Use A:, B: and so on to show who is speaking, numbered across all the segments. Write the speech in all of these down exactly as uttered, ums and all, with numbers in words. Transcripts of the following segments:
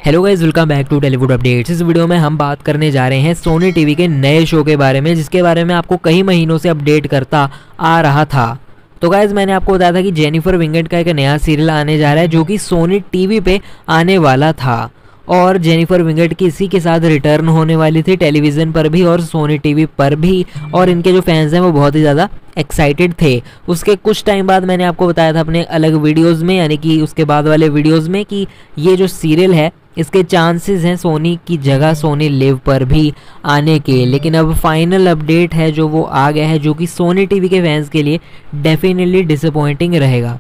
A: Hello guys, welcome back to Tellywood updates. इस video में हम बात करने जा रहे हैं सोनी टीवी के नए शो के बारे में, जिसके बारे में आपको कई महीनों से अपडेट करता आ रहा था। तो गाइस, मैंने आपको बताया था कि जेनिफर विंगेट का एक नया सीरियल आने जा रहा है जो कि सोनी टीवी पे आने वाला था, और जेनिफर विंगेट की इसी के साथ रिटर्न होने वाली थी टेलीविज़न पर भी और सोनी टीवी पर भी, और इनके जो फैंस हैं वो बहुत ही ज़्यादा एक्साइटेड थे। उसके कुछ टाइम बाद मैंने आपको बताया था अपने अलग वीडियोस में, यानी कि उसके बाद वाले वीडियोस में, कि ये जो सीरियल है इसके चांसेस हैं सोनी की जगह सोनी लिव पर भी आने के। लेकिन अब फाइनल अपडेट है जो वो आ गया है, जो कि सोनी टीवी के फैंस के लिए डेफिनेटली डिसअपॉइंटिंग रहेगा।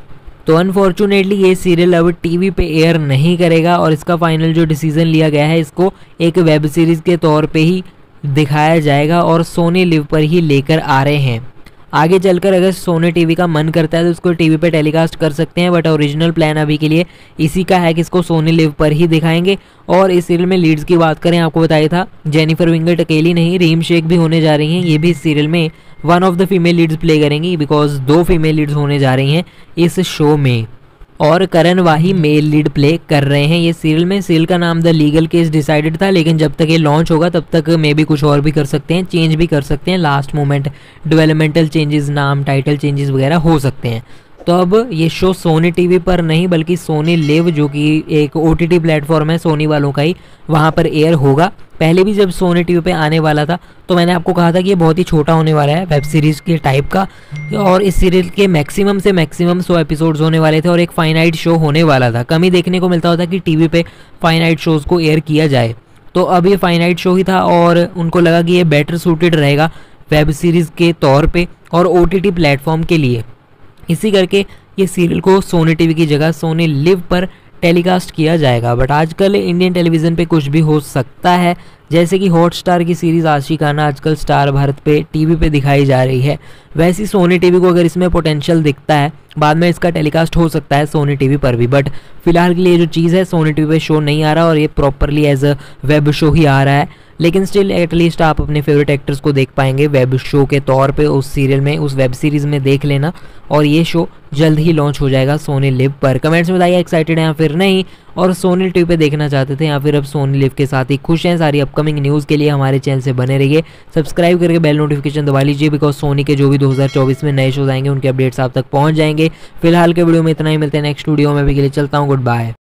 A: तो अनफॉर्चुनेटली ये सीरियल अब टीवी पे एयर नहीं करेगा, और इसका फाइनल जो डिसीजन लिया गया है, इसको एक वेब सीरीज़ के तौर पे ही दिखाया जाएगा और सोनी लिव पर ही लेकर आ रहे हैं। आगे चलकर अगर सोनी टीवी का मन करता है तो उसको टीवी पे टेलीकास्ट कर सकते हैं, बट ओरिजिनल प्लान अभी के लिए इसी का है कि इसको सोनी लिव पर ही दिखाएंगे। और इस सीरियल में लीड्स की बात करें, आपको बताया था जेनिफर विंगेट अकेली नहीं, रीम शेख भी होने जा रही हैं। ये भी इस सीरियल में one of the female leads play करेंगी, बिकॉज दो फीमेल लीड्स होने जा रही हैं इस शो में, और Karan Wahi male lead play कर रहे हैं ये सीरियल में। सीरियल का नाम द लीगल केस डिसाइडेड था, लेकिन जब तक ये लॉन्च होगा तब तक मे भी कुछ और भी कर सकते हैं, चेंज भी कर सकते हैं, लास्ट मोमेंट डेवलपमेंटल चेंजेस, नाम टाइटल चेंजेस वगैरह हो सकते हैं। तो अब ये शो सोनी टीवी पर नहीं बल्कि सोनी लिव, जो कि एक ओटीटी प्लेटफॉर्म है सोनी वालों का ही, वहाँ पर एयर होगा। पहले भी जब सोनी टीवी पे आने वाला था तो मैंने आपको कहा था कि ये बहुत ही छोटा होने वाला है, वेब सीरीज़ के टाइप का, और इस सीरियल के मैक्सिमम से मैक्सिमम सौ एपिसोड्स होने वाले थे और एक फाइनाइट शो होने वाला था। कम ही देखने को मिलता होता कि टीवी पे फाइनाइट शोज़ को एयर किया जाए। तो अब ये फाइनाइट शो ही था और उनको लगा कि ये बेटर सूटेड रहेगा वेब सीरीज़ के तौर पर और ओटीटी प्लेटफॉर्म के लिए। इसी करके ये सीरियल को सोनी टीवी की जगह सोनी लिव पर टेलीकास्ट किया जाएगा। बट आजकल इंडियन टेलीविज़न पे कुछ भी हो सकता है, जैसे कि हॉटस्टार की सीरीज़ आशिकाना आजकल स्टार भारत पे टीवी पे दिखाई जा रही है, वैसी सोनी टीवी को अगर इसमें पोटेंशियल दिखता है, बाद में इसका टेलीकास्ट हो सकता है सोनी टीवी पर भी। बट फिलहाल के लिए जो चीज़ है, सोनी टीवी पे शो नहीं आ रहा और ये properly as a web show ही आ रहा है। लेकिन स्टिल एटलीस्ट आप अपने फेवरेट एक्टर्स को देख पाएंगे वेब शो के तौर पे उस सीरियल में, उस वेब सीरीज़ में देख लेना। और ये शो जल्द ही लॉन्च हो जाएगा सोनी लिव पर। कमेंट्स में बताइए एक्साइटेड हैं या फिर नहीं, और सोनी टीवी पे देखना चाहते थे या फिर अब सोनी लिव के साथ ही खुश हैं। सारी अपकमिंग न्यूज़ के लिए हमारे चैनल से बने रहिए, सब्सक्राइब करके बेल नोटिफिकेशन दबा लीजिए, बिकॉज सोनी के जो भी दो हज़ार चौबीस में नए शोज आएंगे उनके अपडेट्स आप तक पहुँच जाएंगे। फिलहाल के वीडियो में इतना ही, मिलते हैं नेक्स्ट वीडियो में। अभी के लिए चलता हूँ, गुड बाय।